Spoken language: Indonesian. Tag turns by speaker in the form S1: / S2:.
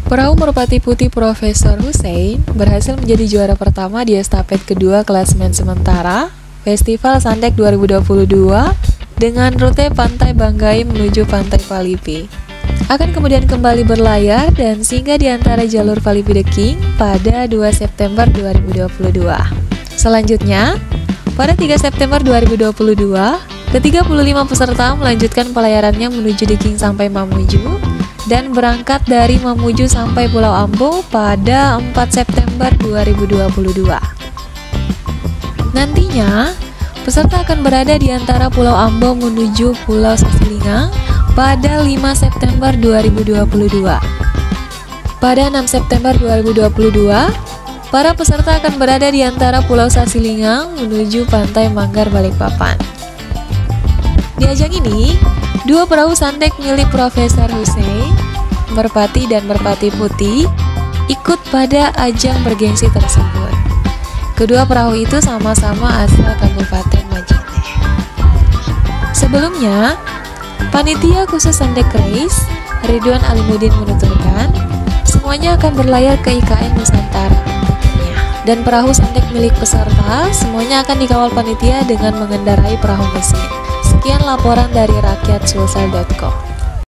S1: Perahu Merpati Putih Profesor Hussein berhasil menjadi juara pertama di estafet kedua klasemen sementara Festival Sandek 2022 dengan rute Pantai Banggai menuju Pantai Palipi. Akan kemudian kembali berlayar dan singgah di antara jalur Palipi The King pada 2 September 2022. Selanjutnya, pada 3 September 2022, ke-35 peserta melanjutkan pelayarannya menuju The King sampai Mamuju dan berangkat dari Mamuju sampai Pulau Ambo pada 4 September 2022. Nantinya, peserta akan berada di antara Pulau Ambo menuju Pulau Sasilingang pada 5 September 2022. Pada 6 September 2022, para peserta akan berada di antara Pulau Sasilingang menuju Pantai Manggar Balikpapan. Di ajang ini, dua perahu sandek milik Profesor Hussein, Merpati dan Merpati Putih, ikut pada ajang bergengsi tersebut. Kedua perahu itu sama-sama asal Kabupaten Majene. Sebelumnya, Panitia khusus Sandek Race, Ridwan Alimudin menuturkan, semuanya akan berlayar ke IKN Nusantara dan perahu sandek milik peserta semuanya akan dikawal panitia dengan mengendarai perahu mesin. Sekian laporan dari rakyatsulsel.com.